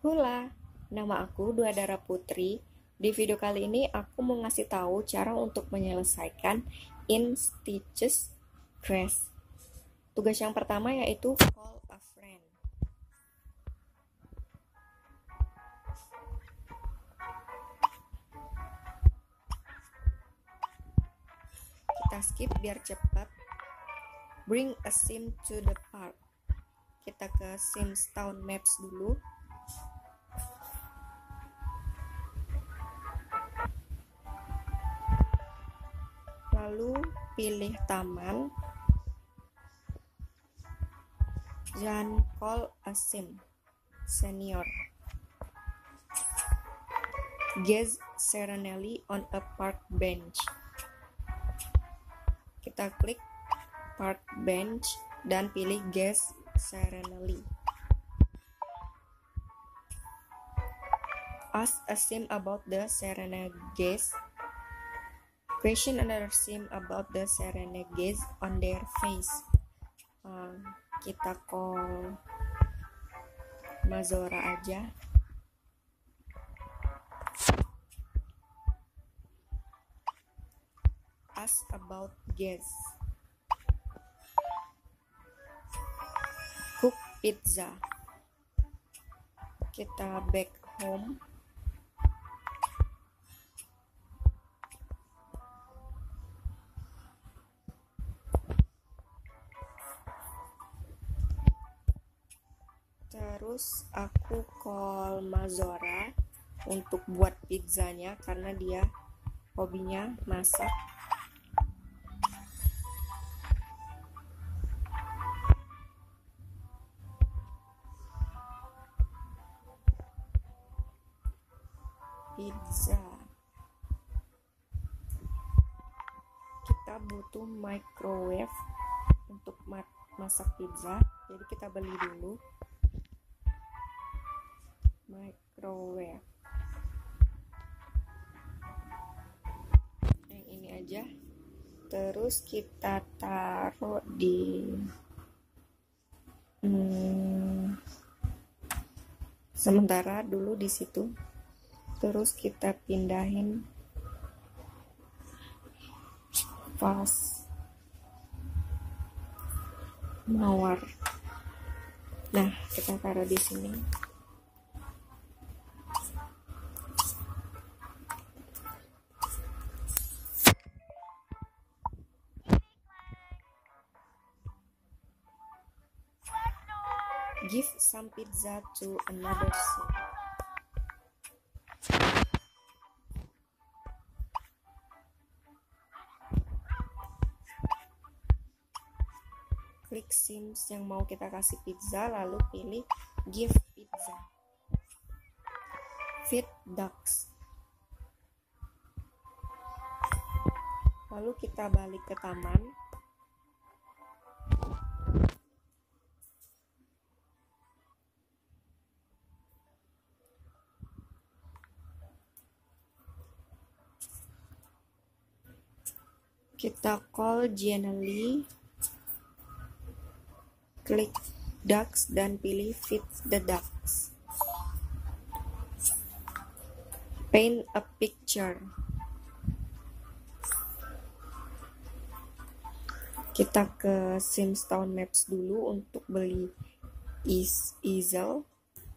Hola, nama aku Dua Dara Putri. Di video kali ini aku mau ngasih tahu cara untuk menyelesaikan in stitches grass. Tugas yang pertama yaitu call a friend. Kita skip biar cepat. Bring a sim to the park. Kita ke Sims Town Maps dulu. Lalu pilih taman dan call a sim senior. Gaze serenely on a park bench. Kita klik park bench dan pilih gaze serenely. Ask a sim about the serene gaze. Question another sim about the serene gaze on their face. Kita call Mazora aja. Ask about gaze. Cook pizza. Kita back home. Terus aku call Mazora untuk buat pizzanya karena dia hobinya masak. Pizza. Kita butuh microwave untuk masak pizza, jadi kita beli dulu microwave yang ini aja. Terus kita taruh di sementara dulu di situ. Terus kita pindahin pas mawar. Nah, kita taruh di sini. Give some pizza to another sim. Klik sims yang mau kita kasih pizza, lalu pilih give pizza. Feed ducks. Lalu kita balik ke taman. Kita call Genially, klik ducks dan pilih feed the ducks. Paint a picture. Kita ke Sims Town Maps dulu untuk beli easel.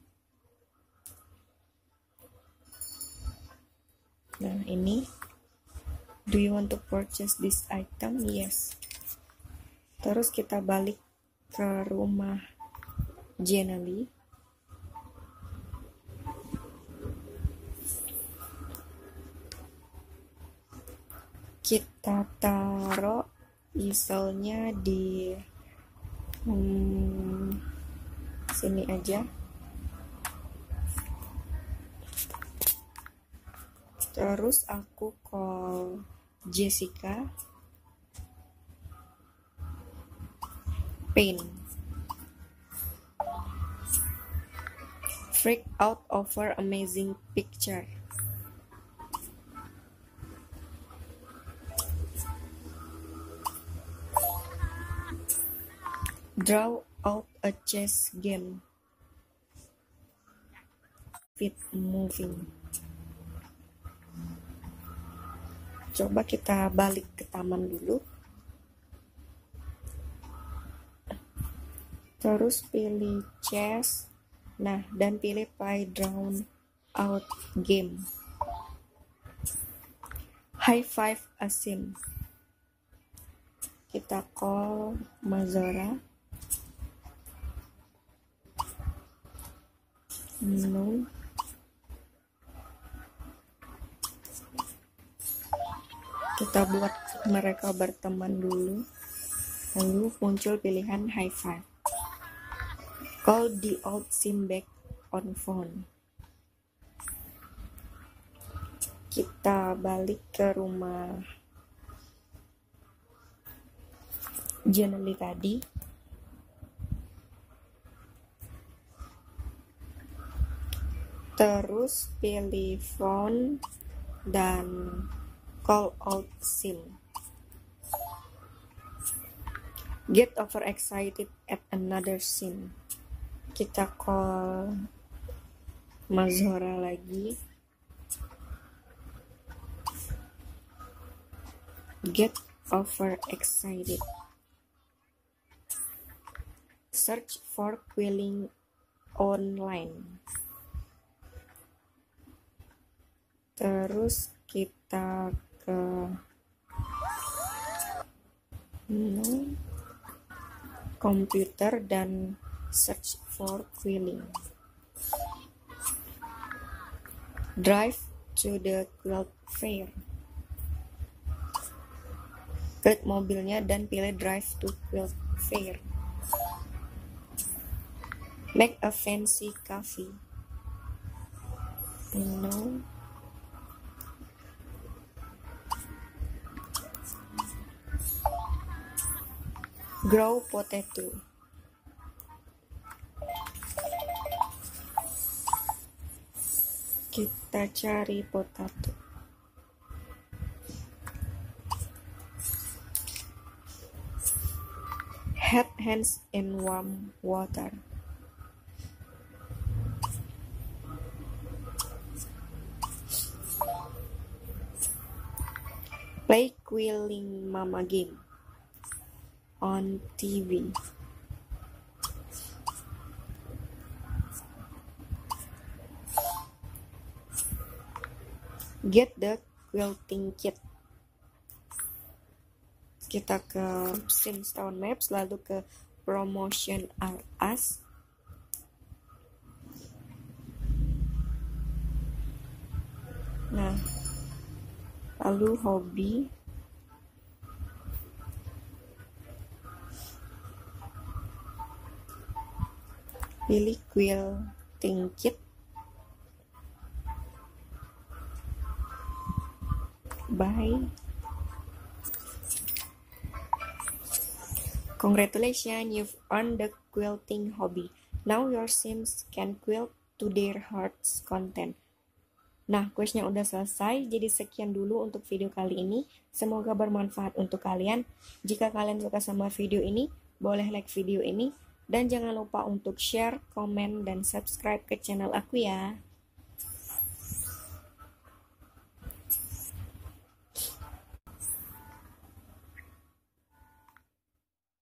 Nah, ini. Do you want to purchase this item? Yes. Terus kita balik ke rumah Genially. Kita taruh easelnya di sini aja. Terus aku call Jessica. Paint. Freak out over amazing picture. Draw out a chess game. feet moving. Coba kita balik ke taman dulu. Terus pilih chess. Nah, dan pilih play drawn out game. High five a sim. Kita call Mazora. No. Kita buat mereka berteman dulu. Lalu muncul pilihan high five. Call the old sim back on phone. Kita balik ke rumah Jeneli tadi. Terus pilih phone dan call old sim. Get overexcited at another sim. Kita call Mazora lagi. Get overexcited. Search for quilling online. Terus kita ke komputer dan search for quilling. Drive to the quilt fair. Klik mobilnya dan pilih drive to quilt fair. Make a fancy coffee. No. Grow potato. Kita cari potato. Head hands in warm water. Play Quilling Mama game on TV. Get the quilting kit. Kita ke Sims Town Maps, lalu ke Promotion Us. Nah, lalu hobi. Pilih quilting kit. Bye. Congratulations, you've earned the quilting hobby. Now your Sims can quilt to their heart's content. Nah, quiznya udah selesai. Jadi sekian dulu untuk video kali ini. Semoga bermanfaat untuk kalian. Jika kalian suka sama video ini, boleh like video ini. Dan jangan lupa untuk share, komen, dan subscribe ke channel aku ya.